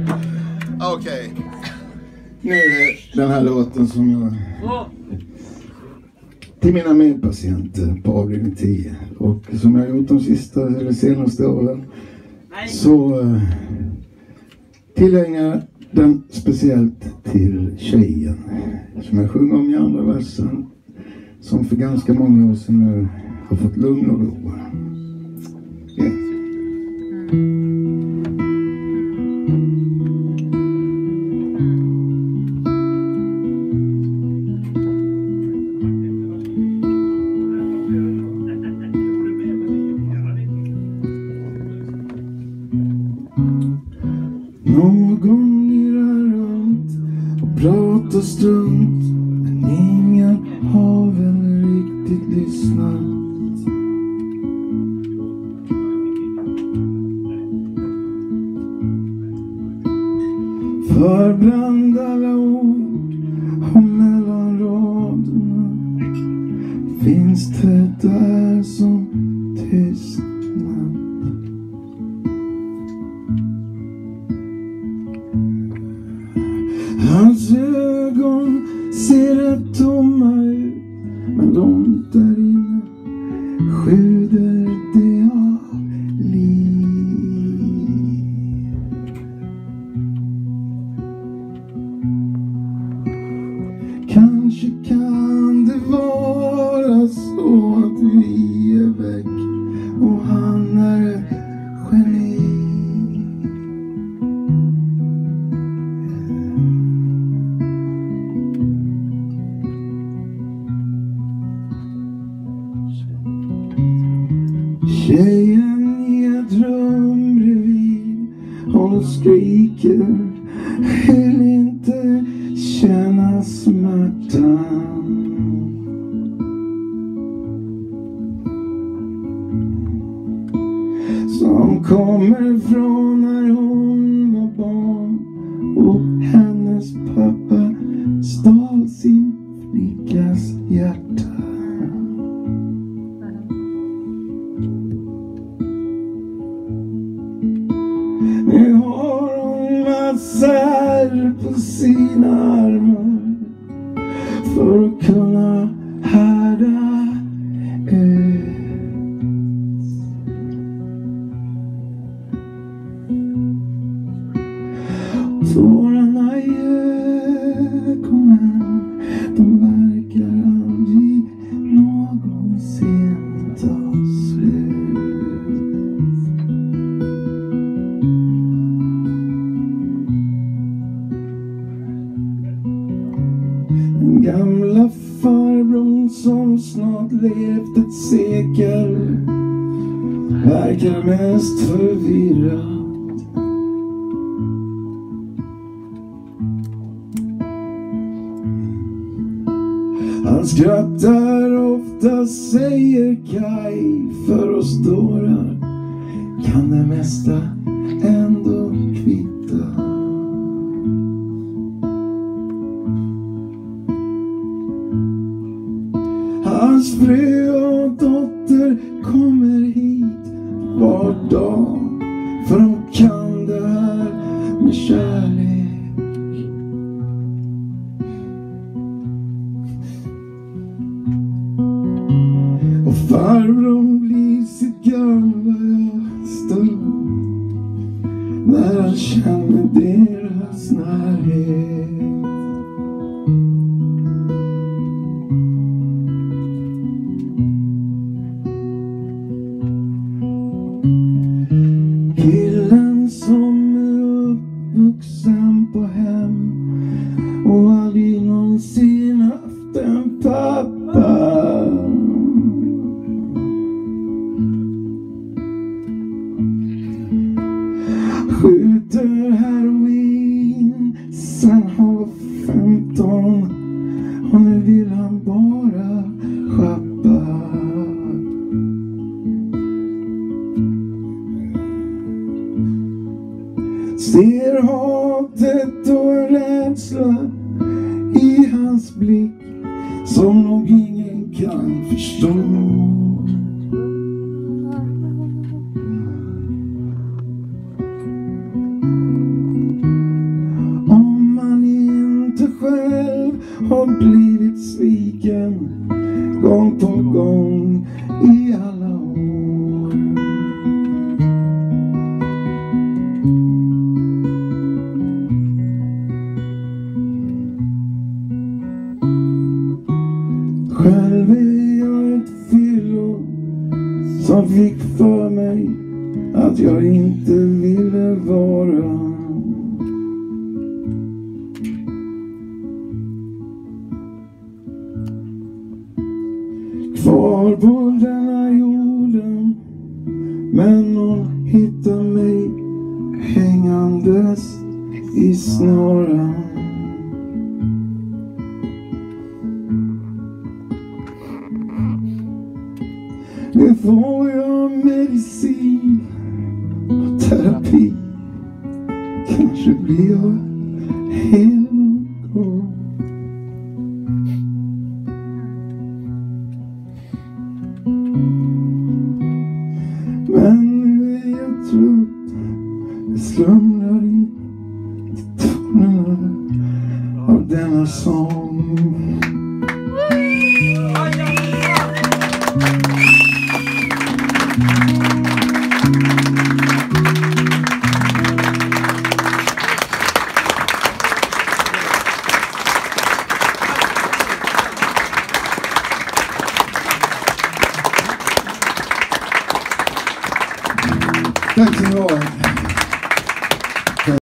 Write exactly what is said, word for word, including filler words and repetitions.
Okej. Okay. Nu är den här låten som jag... Till mina medpatienter på avdelning tio. Och som jag har gjort de sista eller senaste åren. Så uh, tillägnar den speciellt till tjejen. Som jag sjunger om i andra versen. Som för ganska många år sedan nu har fått lugn och ro. Yeah. Någon irrar runt och pratar strunt, men ingen har väl riktigt lyssnat. För bland alla ord och mellan raderna finns det där som tystnat. Hans ögon ser rätt tomma ut, men långt där inne sjuder det av liv. Kanske kan det vara så att vi är väck och han är ett geni. Tjejen i ett rum bredvid, hon skriker, vill inte känna smärtan. Som kommer från när hon var barn och hennes pappa stal sin flickas hjärta. Nu har hon massor på sina armar för att kunna härda ut. Tårarna i ögonen, de verkar aldrig någonsin ta slut. Den gamla farbrorn som snart levt ett sekel verkar mest förvirrad. Han skrattar ofta, säger Kaj, för oss dårar kan det mesta ändå kvitta. Hans fru och dotter kommer hit var dag, för de kan det här med kärlek. Och farbrorn blir sitt gamla stund när han känner deras närhet. Killen som är uppvuxen på hem och aldrig någonsin haft en pappa. Skjuter heroin sen han var femton och nu vill han bara schappa. Ser hatet och en rädsla i hans blick som nog ingen kan förstå. har blivit sviken gång på gång i alla år. Själv är jag ett fyllo som fick för mig att jag inte ville vara. Kvar på denna jorden, men någon hittar mig hängandes i snaran. Nu får jag medicin och terapi. Kanske blir jag hel någon gång. Men nu är jag trött. Jag slumrar in till tonerna av denna sång. Tack så mycket.